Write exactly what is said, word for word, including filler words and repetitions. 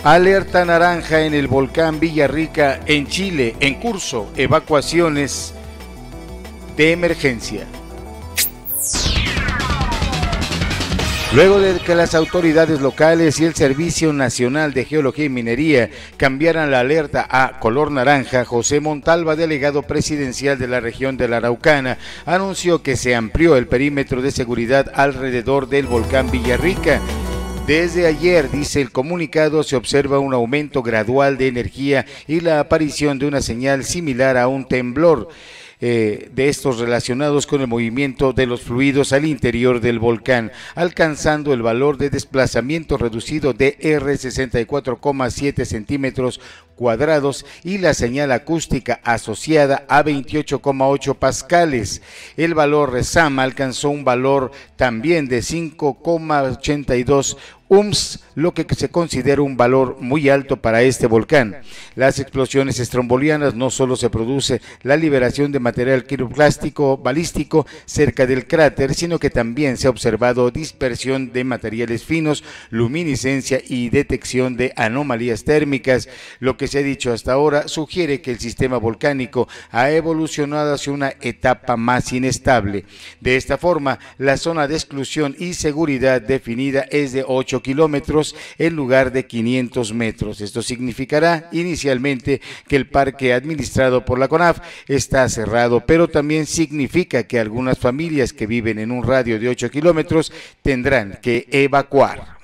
Alerta naranja en el volcán Villarrica en Chile, en curso, evacuaciones de emergencia. Luego de que las autoridades locales y el Servicio Nacional de Geología y Minería cambiaran la alerta a color naranja, José Montalva, delegado presidencial de la región de la Araucana, anunció que se amplió el perímetro de seguridad alrededor del volcán Villarrica. Desde ayer, dice el comunicado, se observa un aumento gradual de energía y la aparición de una señal similar a un temblor. Eh, de estos relacionados con el movimiento de los fluidos al interior del volcán, alcanzando el valor de desplazamiento reducido de R sesenta y cuatro coma siete centímetros cuadrados y la señal acústica asociada a veintiocho coma ocho pascales. El valor RESAM alcanzó un valor también de cinco coma ochenta y dos ohms, lo que se considera un valor muy alto para este volcán. Las explosiones estrombolianas no solo se produce la liberación de material piroclástico balístico cerca del cráter, sino que también se ha observado dispersión de materiales finos, luminiscencia y detección de anomalías térmicas. Lo que se ha dicho hasta ahora sugiere que el sistema volcánico ha evolucionado hacia una etapa más inestable. De esta forma, la zona de exclusión y seguridad definida es de ocho kilómetros en lugar de quinientos metros. Esto significará inicialmente que el parque administrado por la CONAF está cerrado, pero también significa que algunas familias que viven en un radio de ocho kilómetros tendrán que evacuar.